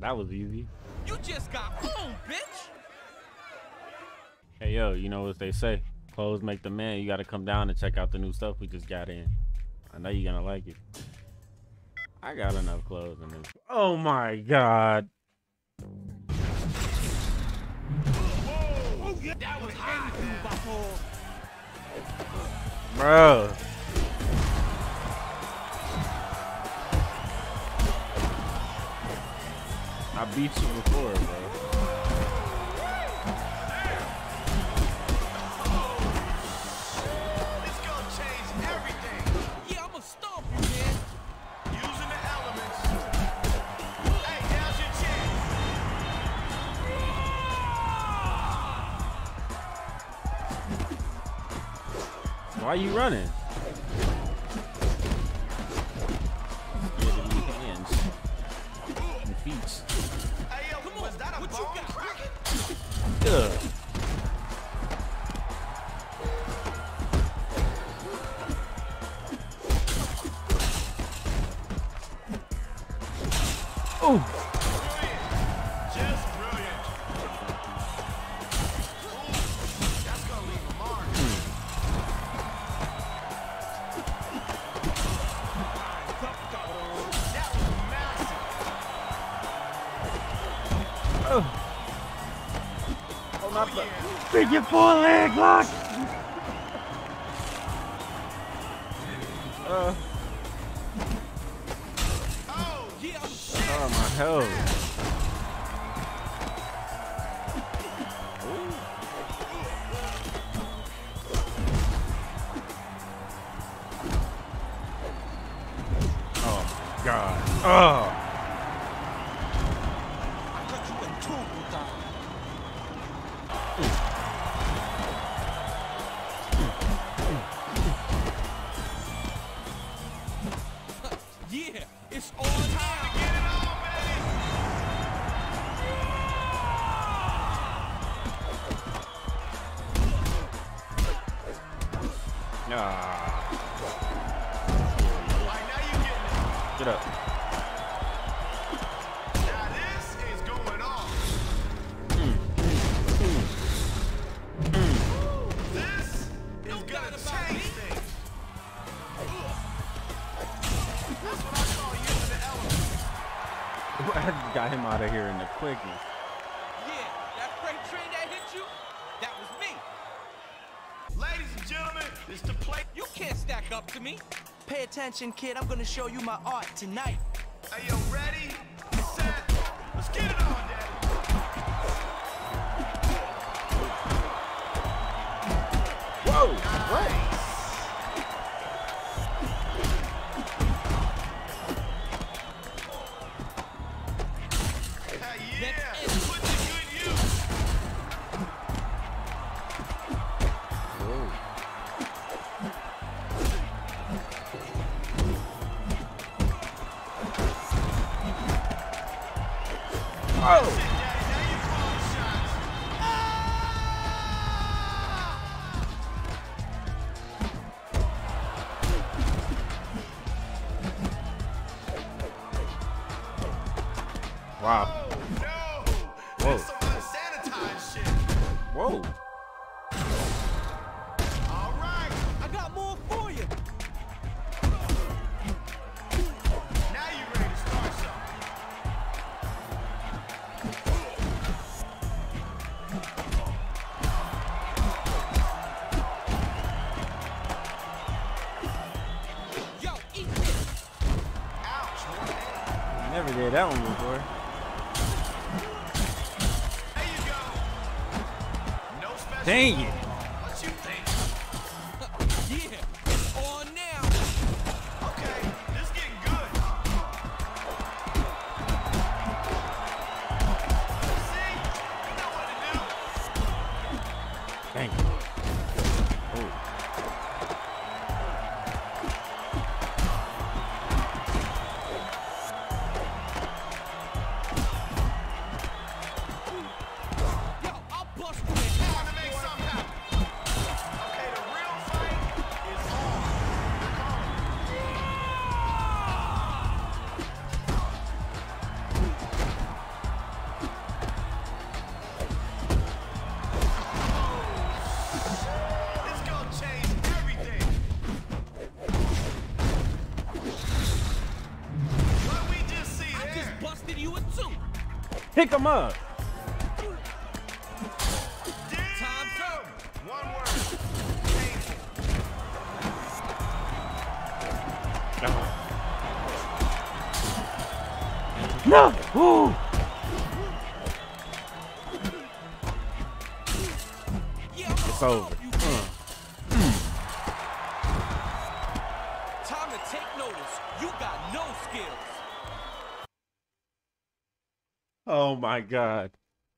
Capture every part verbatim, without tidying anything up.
That was easy. You just got home, bitch. Hey, yo, you know what they say? Clothes make the man. You got to come down and check out the new stuff we just got in. I know you're going to like it. I got enough clothes in this. Oh, my God. That was hot. Bro. I beat you before, bro. This gonna change everything. Yeah, I'ma stomp you, man. Using the elements. Hey, now's your chance. Why you running? Hey, yo, come on. Was that a what bone? You got cracking? Ugh. Oh. Brilliant. Just brilliant. Ooh, that's gonna leave a mark. Mm. That was massive. Oh. Oh, not Oh, the yeah. big your four leg lock. Uh. Oh, yeah, I'm shit. Oh my hell. Oh God. Oh. I cut you in two, Buddha. Yeah, it's on time to get it on, baby. Ah. All right, now you getting it. Get up. Now this is going on. Mm. Mm. Mm. This is gonna change things. That's what I call using the elements. I just got him out of here in the quickness. Yeah, that freight train that hit you, that was me. Ladies and gentlemen, it's the play. You can't stack up to me. Pay attention, kid. I'm gonna show you my art tonight. Are you ready? Set. Let's get it on, Daddy. Whoa! What? Hey, yeah, put to good use. Whoa. Oh! That's it, Daddy. Now you calling shots. Wow. Oh, no. Whoa. That's some unsanitized shit. Whoa. All right. I got more for you. Now you ready to start something. Yo, eat this. Ouch, man. Never did that one before. There you go. No special. Dang it. What you think? Yeah, it's on now. Okay, this getting good. See? You know what to do. Dang it. Oh. Yo, I'll bust you in half. To make something happen. Pick him up. Time's up. One word. No. Woo. It's over. Uh. Time to take notice. You got no skills. Oh my God.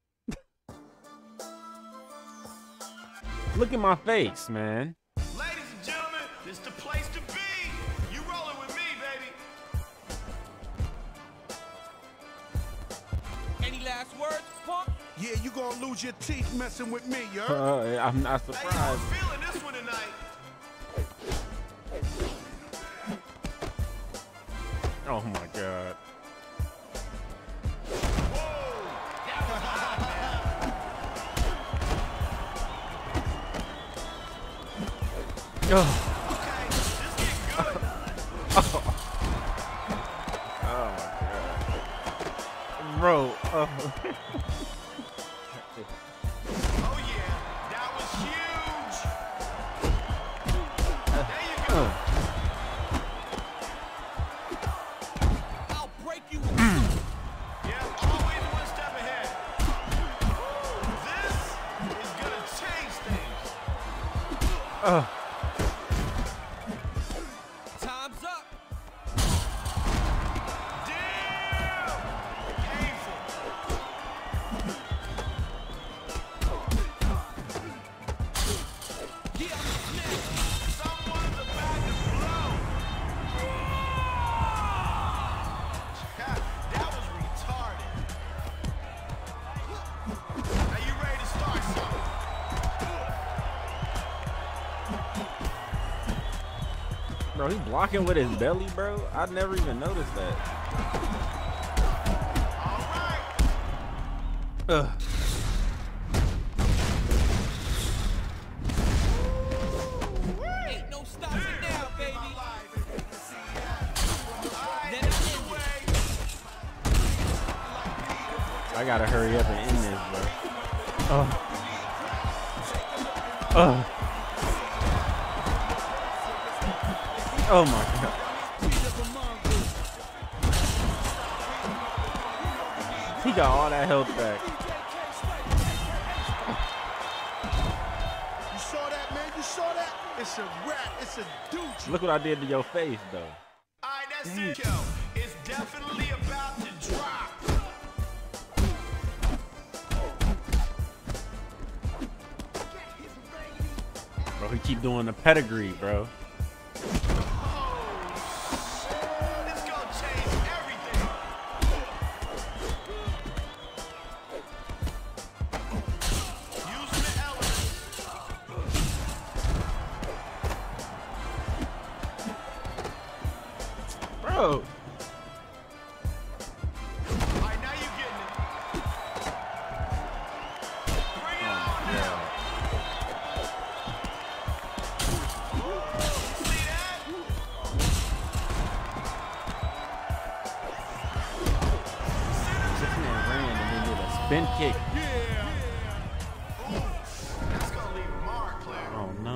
Look at my face, man. Ladies and gentlemen, this the place to be. You rolling with me, baby. Any last words, punk? Yeah, you gonna lose your teeth messing with me, you heard? Uh, I'm not Hey, surprised. I'm feeling this one tonight. Oh my God. Oh. Okay, this get good. Oh my God. Bro. Oh. Oh yeah, that was huge. There you go. I'll break you. Yeah, always one step ahead. This is gonna change things. Oh. Time's up. Damn! Painful. Yeah, I'm next. Someone's about to blow. Yeah, that was retarded. Are you ready to start something? Bro, he blocking with his belly, bro. I never even noticed that. All right. Ugh. Ain't no stopping now, baby. All right, Let it this in. way. I gotta hurry up and end this, bro. Oh. Oh. Oh my God. He got all that health back. You saw that, man? You saw that? It's a rat. It's a douche. Look what I did to your face, though. All right, that's it, yo. It's definitely about to drop. Bro, he keep doing the pedigree, bro. This gonna change everything. Using the elements. Bro. All right, now you're getting it. Bring it on now. See that? This man ran and then did a spin kick. Ooh, that's gonna leave a mark, Claire. Oh no.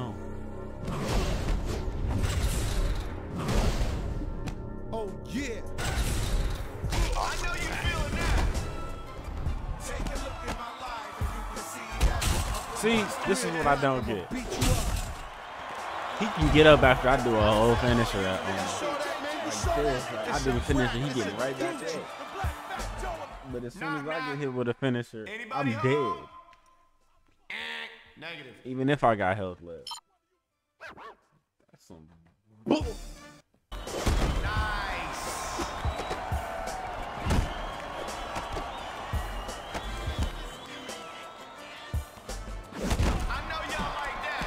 Oh, yeah. I know you feeling that. Take a look at my life and you can see that. See, this is what I don't get. Beat you up. He can get up after I do a whole finisher at You home. saw that, man? You saw This, that? like, I It's do a the finisher, rat. he It's getting a right back douche. there. But as soon as I get hit with a finisher, I'm Anybody dead. home? Negative. Even if I got health left. That's some bull. Nice. I know y'all like that.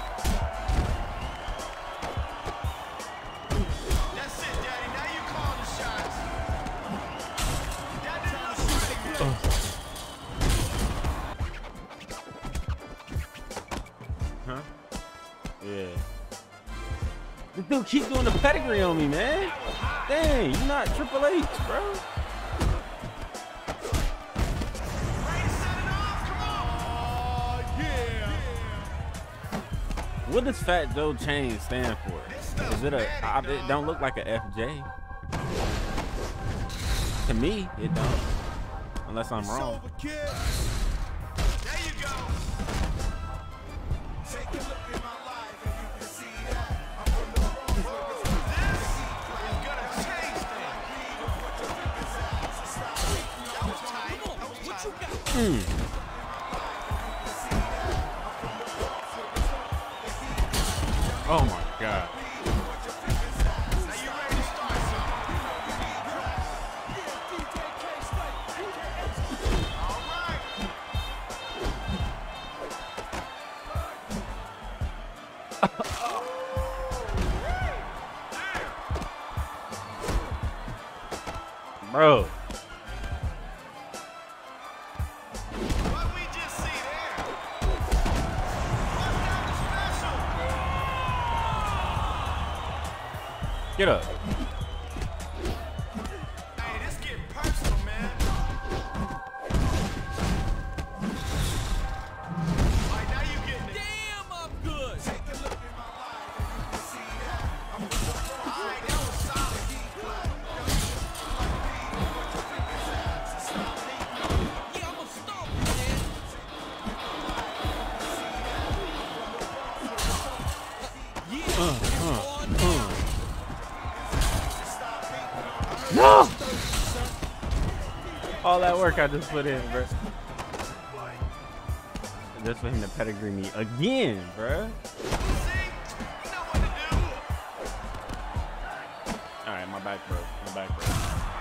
That's it, Daddy. Now you call the shots. That didn't look pretty good. Huh? Yeah. This dude keep doing the pedigree on me, man. Dang, you not Triple H, bro. What does Fat Joe chain stand for? Is it a? I, it don't look like a F J. To me, it don't. Unless I'm wrong. There you go. Take a look at my life and you can see that I'm from the Bronx. This is gonna change things. That was tight. That was What you tight. got? Mm. Oh my God. Now you ready to start something? All right. Bro. What we just see there? What's that special? Get up. Hey, this getting personal, man. Like, now you getting it. Damn, I'm good. Take a look at my life and you can see that I'm from the Bronx. All right, that was solid. Yeah, I'm a stomp, man. Yeah, Uh, it's uh, on now. No! All that work I just put in, bro. Just for him to pedigree me again, bro. See? You know what to do. All right, my back broke. My back broke.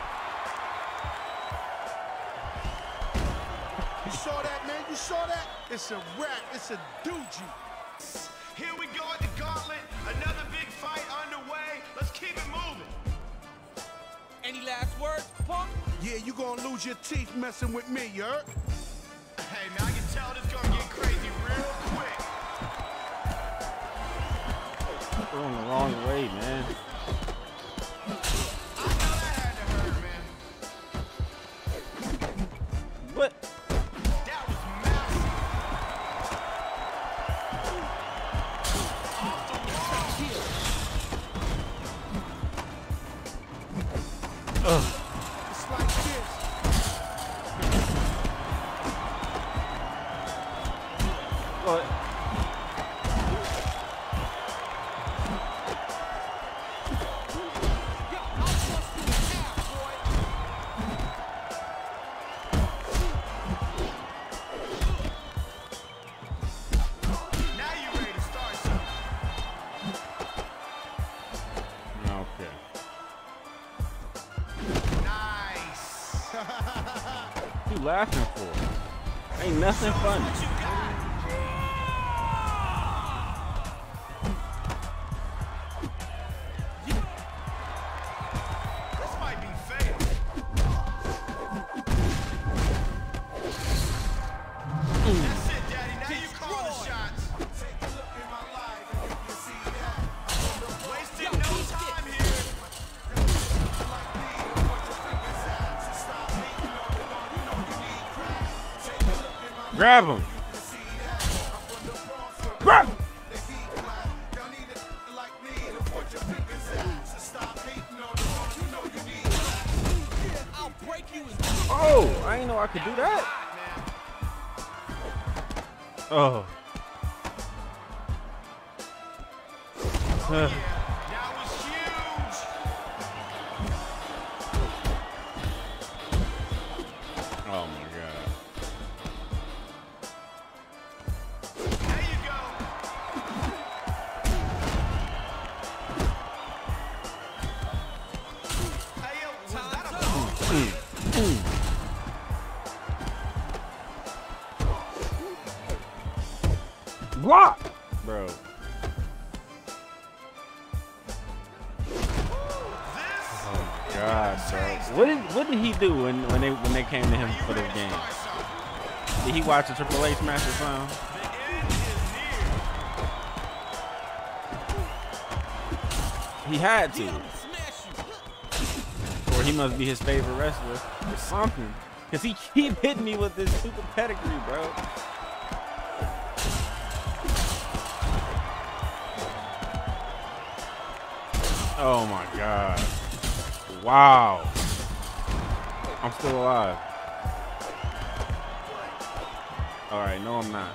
You saw that, man? You saw that? It's a wrap. It's a doogie. Here we go at the gauntlet. Another big fight underway. Let's keep it moving. Any last words, punk? Yeah, you gonna lose your teeth messing with me, you heard? Hey, man, I can tell this gonna get crazy real quick. We're going the wrong way, man. I know that had to hurt, man. What? That was massive. Off the wall. Ugh. It's like this. What? Yo, I'll bust you in half, boy. Now you ready to start something. Okay. Nice. What you laughing for? Ain't nothing funny. What you got? This might be fair. That's it, Daddy. Now you call the shots. Take a look at my life and you can see that. Wasting no time here. Grab him. Grab him. I'll break you in Oh, I didn't know I could do that. Oh. Uh, That was huge. oh my God. There you go. Hey, yo, was that a ball? What? Bro. This Oh my God, bro. What did what did he do when when they when they came to him for this game? Did he watch the Triple H match or something? The end is near. He had to, Yeah, I'll smash you. or he must be his favorite wrestler or something. Cause he keep hitting me with this stupid pedigree, bro. Oh my God. Wow. I'm still alive. All right, no, I'm not.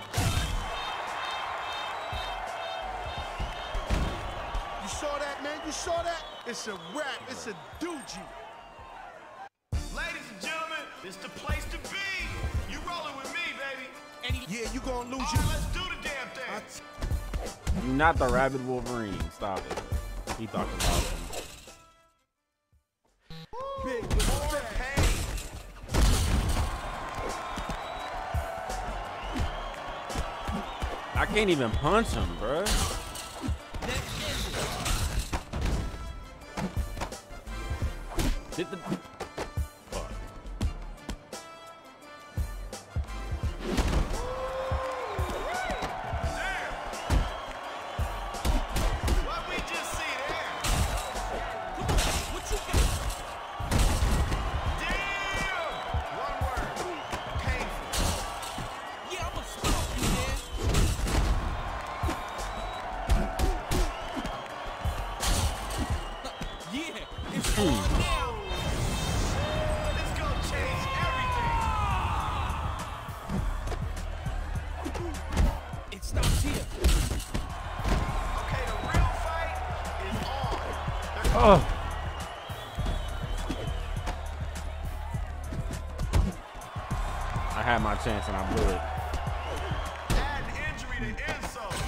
You saw that, man? You saw that? It's a wrap. It's a doogie. Ladies and gentlemen, it's the place to be. You rolling with me, baby. And he, yeah, you gonna lose. All right, let's do the damn thing. You're not the rabid Wolverine. Stop it. He talking about him. Big more pain. I can't even punch him, bro. Did the fuck? What we just see there? What you got? Damn! One word. Painful. Yeah, I'ma stop you, man. Yeah, it's on now. This gonna change everything. It stops here. Okay, the real fight is on. They're Oh. I had my chance and I blew it. adding injury to insult.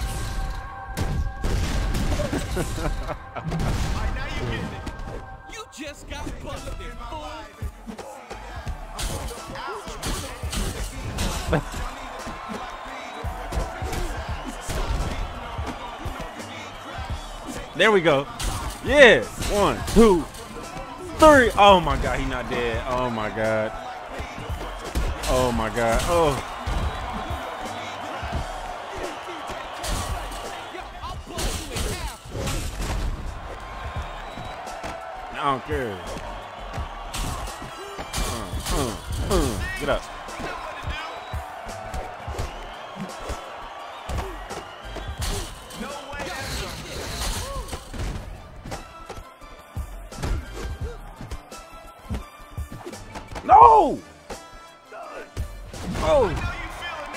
All right, now you getting it. You just got busted, fool. There we go. Yeah. One, two, three. Oh my God, he not dead. Oh my God. Oh my God. Oh. Yo, I'll blow you in half. I don't care. Uh, uh, uh. Get up. No way. No. Oh. How you feeling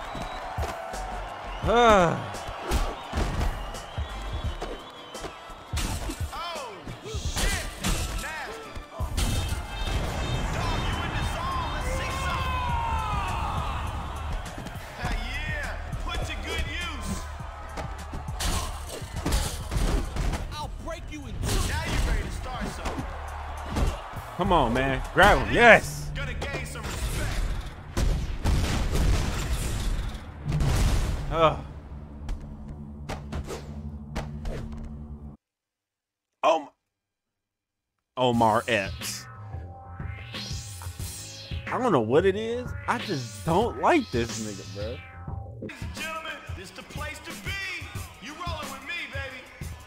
now? Ah. Oh, shit. Nasty. Dog, you in the zone. Let's see something. Hell yeah. Put to good use. I'll break you in two. Now you ready to start something. Come on, man. Grab him. Yes. Gonna gain some respect. Ugh. Oh. Omar Epps. I don't know what it is. I just don't like this nigga, bro. Ladies and gentlemen, this the place to be. You rolling with me, baby.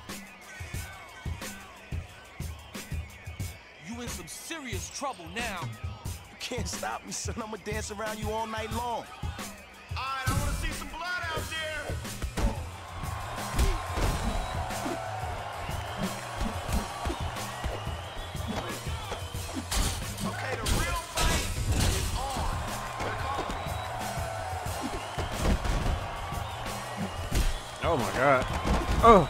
You in some serious trouble now. You can't stop me, son. I'ma dance around you all night long. All right, I want to see some blood out there. Okay, the real fight is on. They're calling. Oh my God. Oh.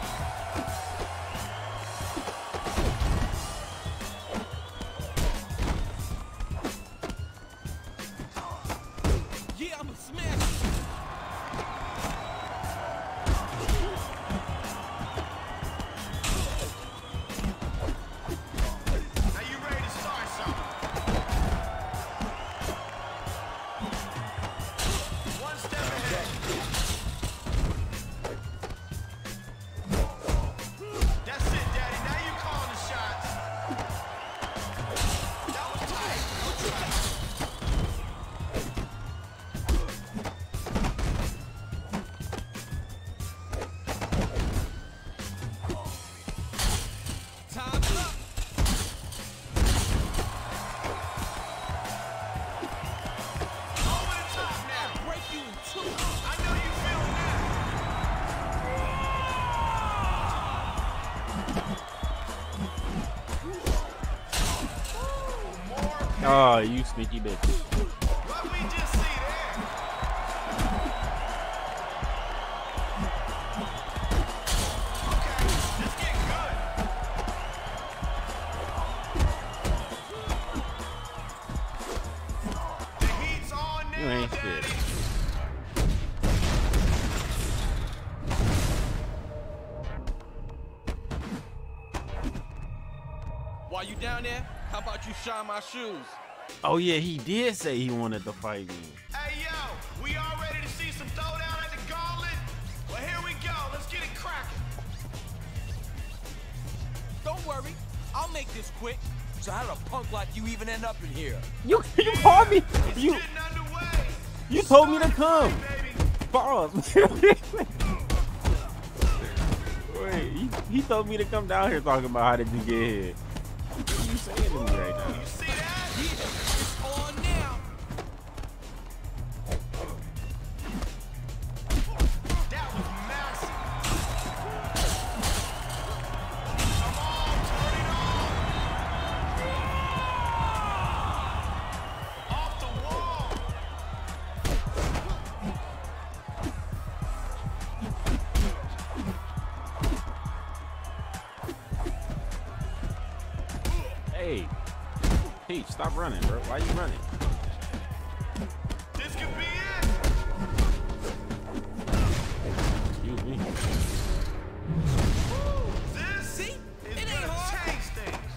Yeah, I'ma smash you. Now you ready to start something? One step ahead. Oh, you sneaky bitch. What we just see there? Okay, let's get good. The heat's on now, You ain't shit. Daddy. While you down there, how about you shine my shoes? Oh yeah, he did say he wanted to fight me. Hey, yo, we all ready to see some throwdown at the gauntlet? Well, here we go. Let's get it cracking. Don't worry, I'll make this quick. So how did a punk like you even end up in here? You you called me. It's You getting underway. you told me to come. Baby. Pause. Wait, he, he told me to come down here talking about how did you get here. What are you saying to me right now? You see that? Yeah, it's on now. That was massive. Come on, turn it on. Off the wall. Hey, Peach, stop running, bro. Why you running? This could be Excuse me. it. This See? is It ain't gonna hard. change things.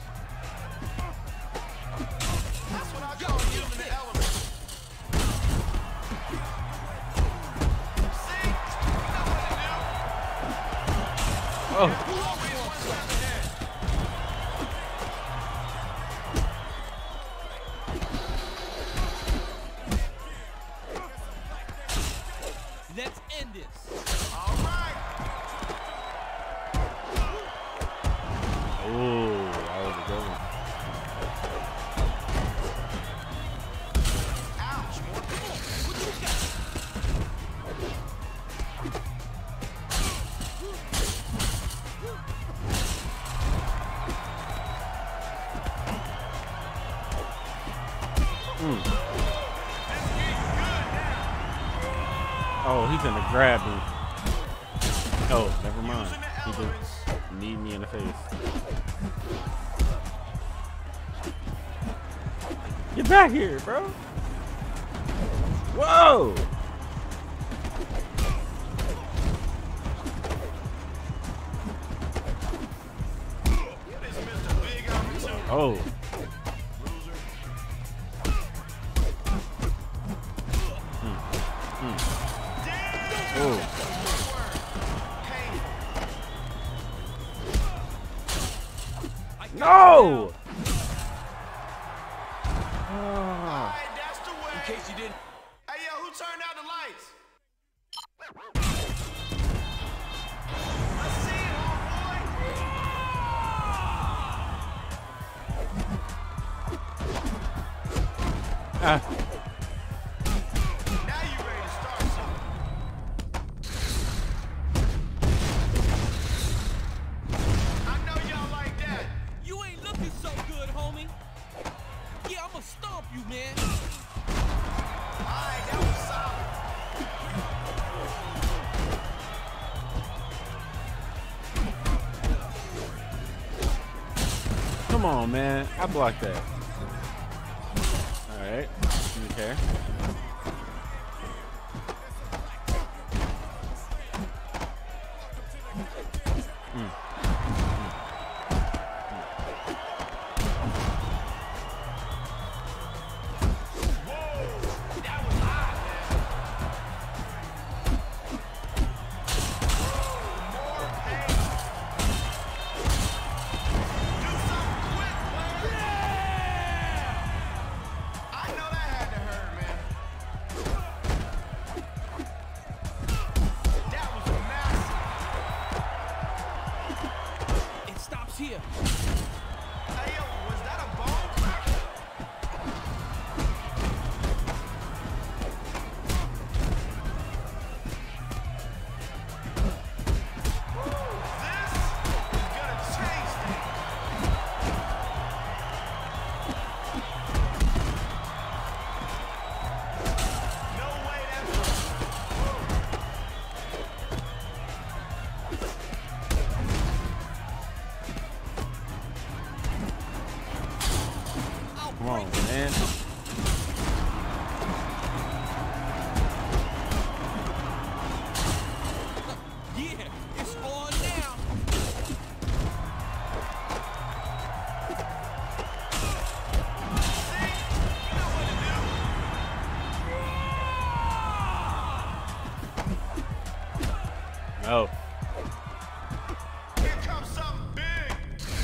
That's what I Yo, call get using the this. element. See? You know what to do. Oh, Always one step ahead. Let's end this. All right. oh, that was a good one. Ouch, more pain. What you got? Mm. Oh, he's gonna grab me. Oh, never mind. Using the He elements. just kneed me in the face. Get back here, bro. Whoa! This missed a big opportunity. Oh. Loser. Damn. Oh. Painful. No! All Ah. right, that's the way. In case you didn't. Hey, yo, who turned out the lights? Let's see it, homeboy. Ah. Now you ready to start something. I know y'all like that. You ain't looking so good, homie. Yeah, I'ma stomp you, man. All right, that was solid. Come on, man. I blocked that. All right. Okay. Mm. That was hot, man. More pain. Do something quick, player. I know that had to hurt, man. That was massive. It stops here. Hey, yo, was that a bone cracker? This is gonna change things. Yeah, it's on now. No. Here comes something big.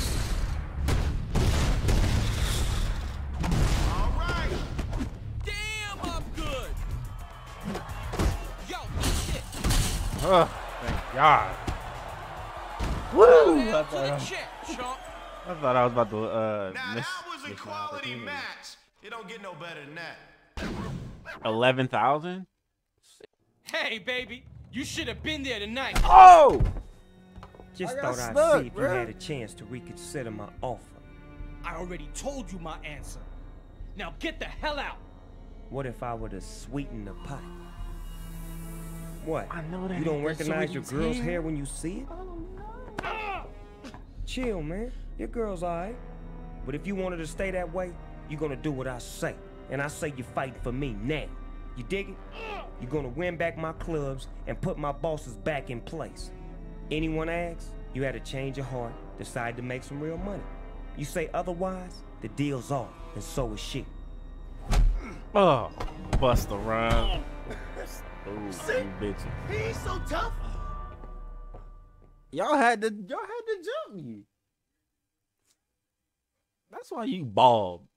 All right. Damn, I'm good. Yo, shit. Oh, thank God. Woo! I Head to thought, the I, check, chump. I thought I was about to uh, Now miss that was a this quality opportunity. match. It don't get no better than that. eleven thousand? Hey, baby, you should have been there tonight. Oh! Just I got thought I'd stuck, see if bruh. you had a chance to reconsider my offer. I already told you my answer. Now get the hell out. What if I were to sweeten the pot? What? I know that You don't ain't the recognize your sweetest girl's hair. hair when you see it? Chill, man. Your girl's alright. But if you want her to stay that way, you're gonna do what I say. And I say you're fighting for me now. You dig it? You're gonna win back my clubs and put my bosses back in place. Anyone asks, you had to change your heart, decide to make some real money. You say otherwise, the deal's off, and so is she. Oh, bust a rhyme. Ooh, you bitches. He ain't so tough. Y'all had to, y'all had to jump me. That's why you bald.